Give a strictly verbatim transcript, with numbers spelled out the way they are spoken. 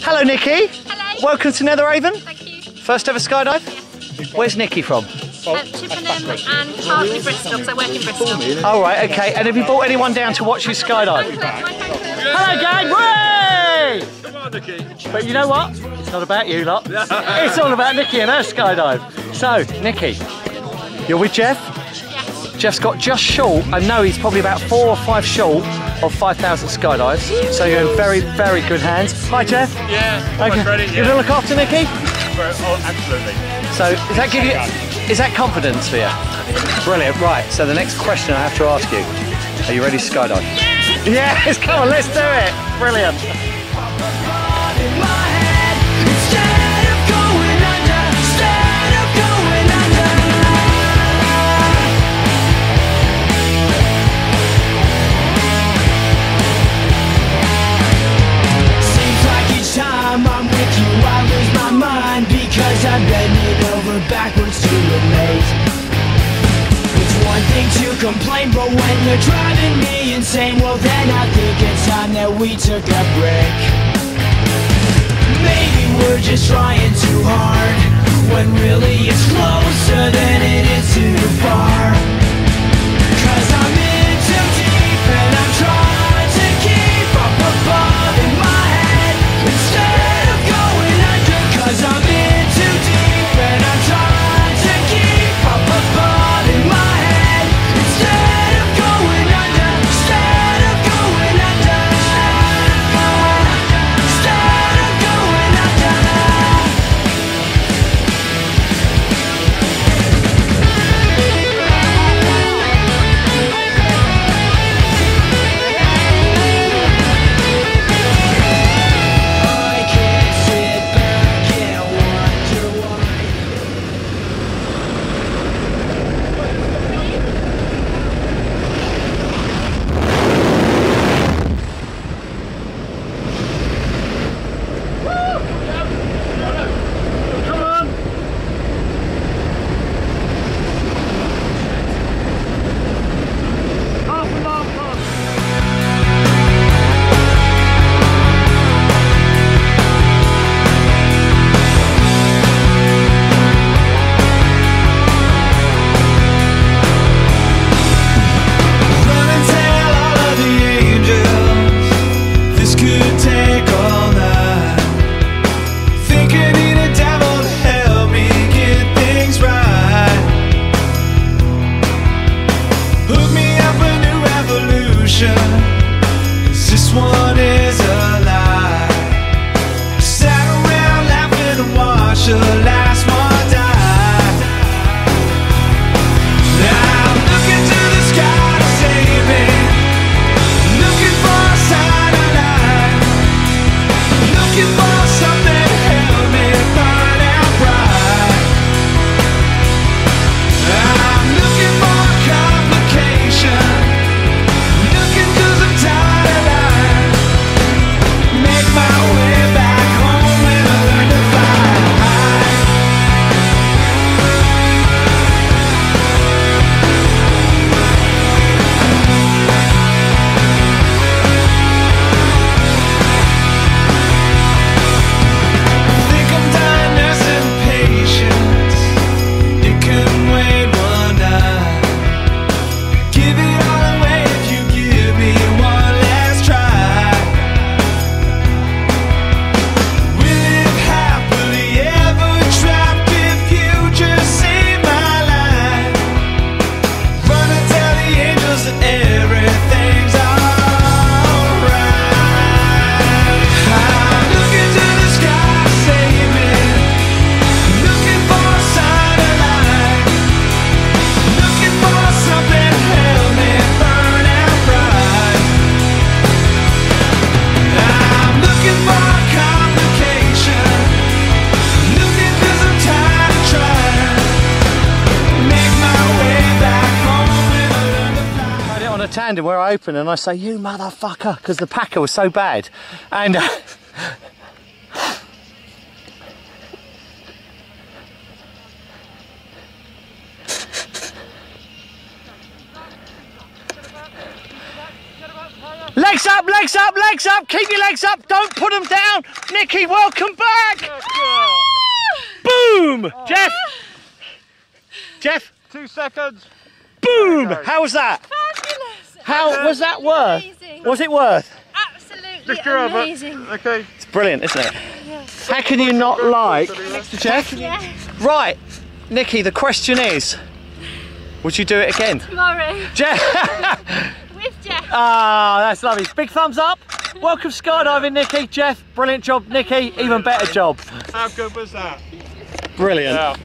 Hello, Nikki. Hello. Welcome to Netheravon. Thank you. First ever skydive? Yes. Where's Nikki from? Uh, Chippenham and partly Bristol, because I work in Bristol. All right, okay. And have you brought anyone down to watch you skydive? Hello, gang. Way! Come on, Nikki. But you know what? It's not about you lot. It's all about Nikki and her skydive. So, Nikki, you're with Jeff? Yes. Jeff's got just short, I know he's probably about four or five short of five thousand skydives. So you're in very, very good hands. Hi, Jeff. Yeah, Okay. almost ready. You're gonna look after Nikki? Oh, absolutely. So, does that give you, is that confidence for you? Brilliant. Right, so the next question I have to ask you. Are you ready to skydive? Yes! Yes, come on, let's do it. Brilliant. Because I'm bending over backwards to relate. It's one thing to complain, but when you're driving me insane, well then I think it's time that we took a break. Maybe we're just trying too hard, when really it's closer than it is too far. Cause I'm in too deep and I'm trying to keep up above in my head instead of going under. Cause I'm in too deep and I'm trying to keep up above in my head instead of going under. Instead of going under. Instead of going under. I can't sit back and wonder why. Come on. Half a mile past. Run and tell all of the angels this could take all night. Think I need a devil to help me get things right. Hook me up a new revolution, 'cause this one is a lie. Sat around laughing and watched the last one die. Now I'm looking to the sky to save me, looking for a sign of life, looking for something to help me burn out bright. I'm looking for a complication, looking 'cause I'm tired of life. Make my way back home and I learn to fly. Think I'm done nursing patience, it couldn't wait one night. Give it all away if you give me one last try. We live happily ever trapped if you just save my life. Run and tell the angels that everything's alright. I'm looking to the sky to save me, looking for a sign of life, looking for something to help me burn out bright. I'm looking for a complication, looking 'cause I'm tired of trying. Make my way back home and I learn to fly. I had it on a tandem where I open and I say, you motherfucker, because the packer was so bad. And uh, leg Legs up, legs up, legs up. Keep your legs up. Don't put them down. Nikki, welcome back. Boom. Jeff. Jeff. Two seconds. Boom. How was that? Fabulous. How was that worth? Amazing. Was it worth? Absolutely Lift your arm up. amazing. Okay. It's brilliant, isn't it? How can you not like Jeff? Yeah. Right, Nikki, the question is, would you do it again? Tomorrow Jeff? with Jeff. Ah, that's lovely. Big thumbs up. Welcome skydiving, Nikki. Jeff, brilliant job. Nikki, even better job. How good was that? Brilliant. Yeah.